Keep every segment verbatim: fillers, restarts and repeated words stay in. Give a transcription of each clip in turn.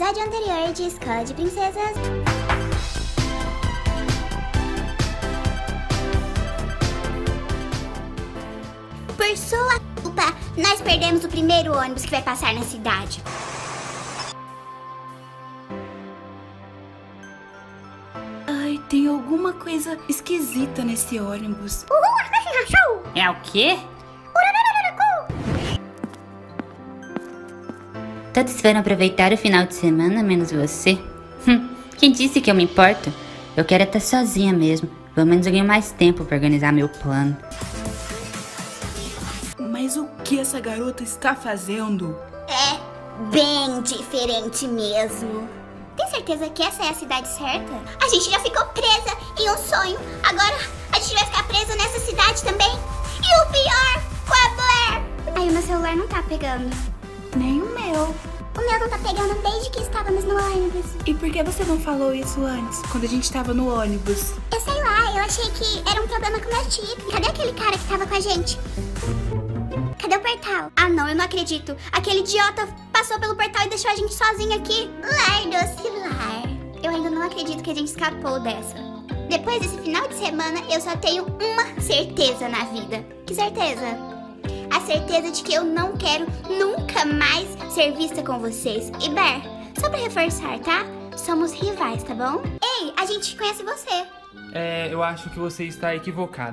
episódio anterior de Escola de Princesas. Por sua culpa, nós perdemos o primeiro ônibus que vai passar na cidade. Ai, tem alguma coisa esquisita nesse ônibus. É o quê? Todos foram aproveitar o final de semana, menos você. Hum, quem disse que eu me importo? Eu quero estar sozinha mesmo. Pelo menos eu ganho mais tempo para organizar meu plano. Mas o que essa garota está fazendo? É bem diferente mesmo. Tem certeza que essa é a cidade certa? A gente já ficou presa em um sonho. Agora a gente vai ficar presa nessa cidade também? E o pior, com a Blair. Ai, o meu celular não tá pegando. Nem o meu. O meu não tá pegando desde que estávamos no ônibus. E por que você não falou isso antes, quando a gente estava no ônibus? Eu sei lá, eu achei que era um problema com meu chip. Cadê aquele cara que tava com a gente? Cadê o portal? Ah não, eu não acredito. Aquele idiota passou pelo portal e deixou a gente sozinha aqui. Lar do oscilar. Eu ainda não acredito que a gente escapou dessa. Depois desse final de semana, eu só tenho uma certeza na vida. Que certeza? A certeza de que eu não quero nunca mais ser vista com vocês. E Ber, só pra reforçar, tá? Somos rivais, tá bom? Ei, a gente conhece você. É, eu acho que você está equivocado.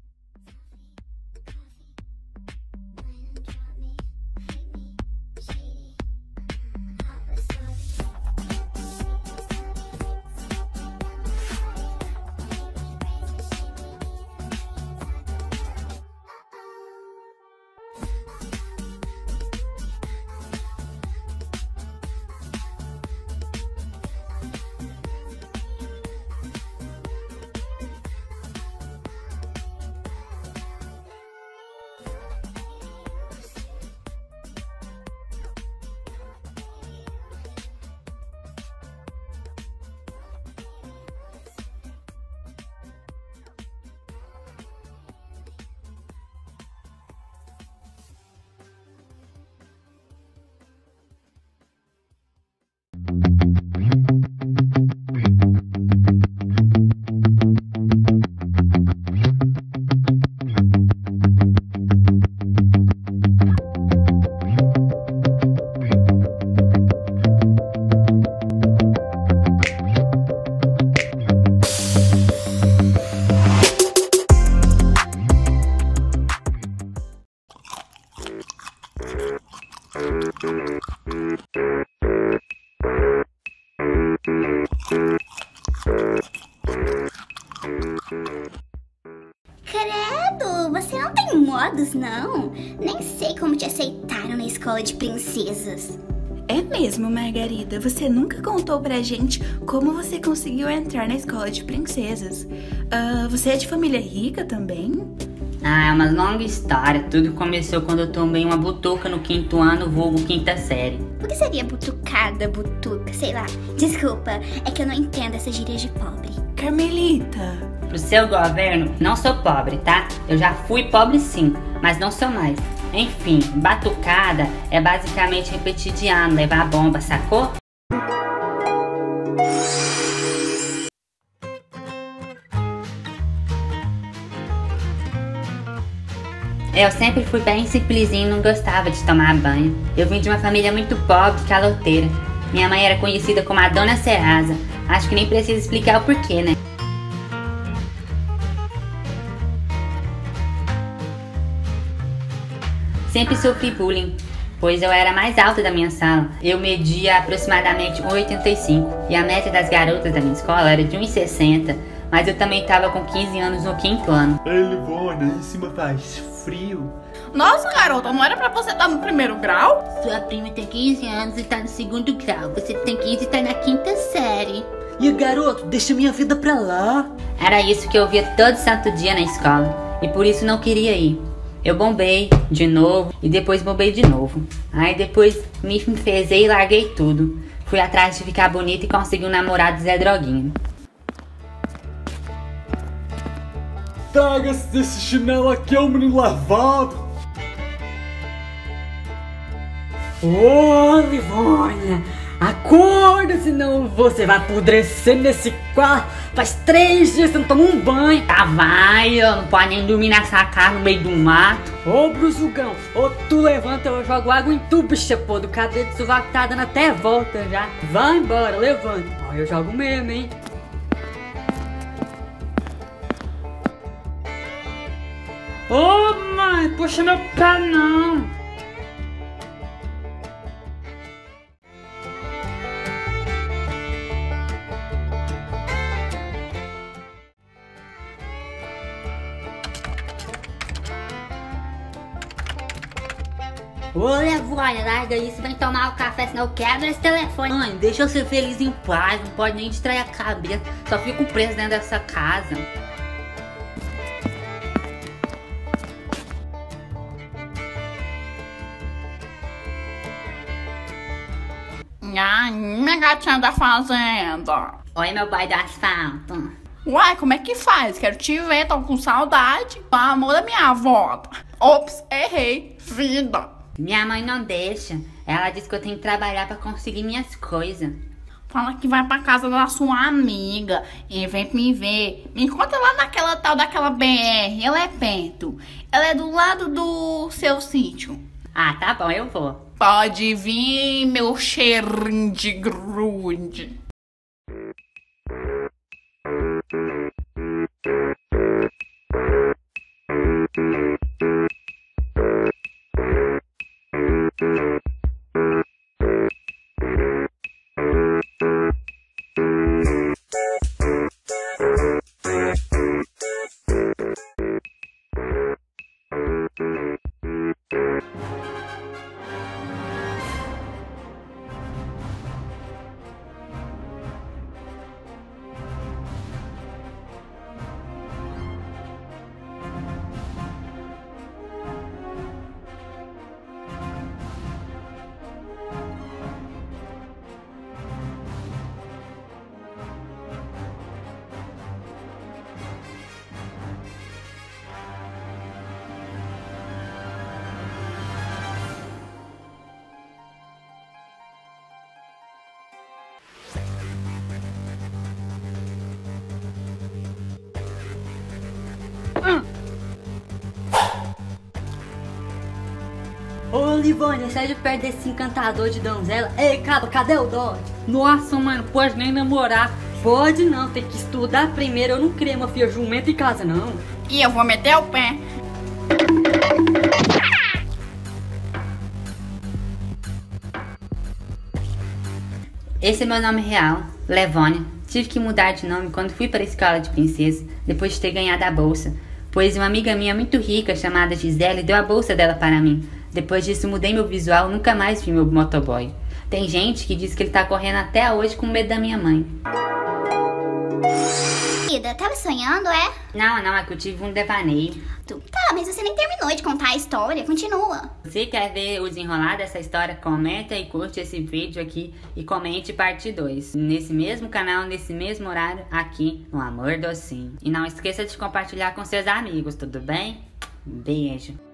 Credo, você não tem modos, não? Nem sei como te aceitaram na escola de princesas. É mesmo, Margarida. Você nunca contou pra gente como você conseguiu entrar na escola de princesas. Uh, você é de família rica também? Ah, é uma longa história. Tudo começou quando eu tomei uma butuca no quinto ano, vulgo quinta série. O que seria butucada, butuca, sei lá? Desculpa, é que eu não entendo essa gíria de pobre. Carmelita. Pro seu governo, não sou pobre, tá? Eu já fui pobre sim, mas não sou mais. Enfim, batucada é basicamente repetir de ano, levar a bomba, sacou? Eu sempre fui bem simplesinho e não gostava de tomar banho. Eu vim de uma família muito pobre, caloteira. Minha mãe era conhecida como a Dona Serasa. Acho que nem precisa explicar o porquê, né? Sempre sofri bullying, pois eu era a mais alta da minha sala. Eu media aproximadamente um e oitenta e cinco e a média das garotas da minha escola era de um e sessenta, mas eu também estava com quinze anos no quinto ano. Ei, Livona, em cima faz frio. Nossa, garota, não era pra você estar no primeiro grau? Sua prima tem quinze anos e tá no segundo grau. Você tem quinze e tá na quinta série. E garoto, deixa minha vida pra lá. Era isso que eu via todo santo dia na escola e por isso não queria ir. Eu bombei de novo e depois bombei de novo. Aí depois me enfezei e larguei tudo. Fui atrás de ficar bonita e consegui um namorado Zé Droguinha. Traga-se desse chinelo aqui, é um menino lavado. Ô, Livônia, Acorda, senão você vai apodrecer nesse quarto. Faz três dias que você não toma um banho. Tá, vai, eu não pode nem dormir nessa casa no meio do mato. Ô, Brusugão, ou tu levanta ou eu jogo água em tu, bicha podre. O cabelo de sovaco tá dando até volta já. Vai embora, levanta. Ó, eu jogo mesmo, hein. Ô, mãe, puxa meu pé não. Ô, Levônia, larga isso, vem tomar o café, senão eu quebro esse telefone. Mãe, deixa eu ser feliz em paz, não pode nem distrair a cabeça. Só fico preso dentro dessa casa. Ai, minha gatinha da fazenda. Oi, meu boy do asfalto. Uai, como é que faz? Quero te ver, tô com saudade. O amor da minha avó. Ops, errei. Vida. Minha mãe não deixa. Ela diz que eu tenho que trabalhar pra conseguir minhas coisas. Fala que vai pra casa da sua amiga e vem me ver. Me encontra lá naquela tal daquela B R. Ela é perto. Ela é do lado do seu sítio. Ah, tá bom, eu vou. Pode vir, meu cheirinho de grude. Ô, Livônia, sai de perto desse encantador de donzela. Ei, caba, cadê o Dodge? Nossa, mano, pode nem namorar. Pode não, tem que estudar primeiro. Eu não criei uma filha jumenta em casa, não. E eu vou meter o pé. Esse é meu nome real, Levônia. Tive que mudar de nome quando fui para a escola de princesa, depois de ter ganhado a bolsa. Pois uma amiga minha muito rica, chamada Gisele, deu a bolsa dela para mim. Depois disso mudei meu visual, nunca mais vi meu motoboy. Tem gente que diz que ele tá correndo até hoje com medo da minha mãe. Querida, tava sonhando, é? Não, não, é que eu tive um devaneio. Tu, tá, mas você nem terminou de contar a história, continua. Se quer ver o desenrolar dessa história, comenta e curte esse vídeo aqui e comente parte dois. Nesse mesmo canal, nesse mesmo horário, aqui no Amor Docinho. E não esqueça de compartilhar com seus amigos, tudo bem? Beijo.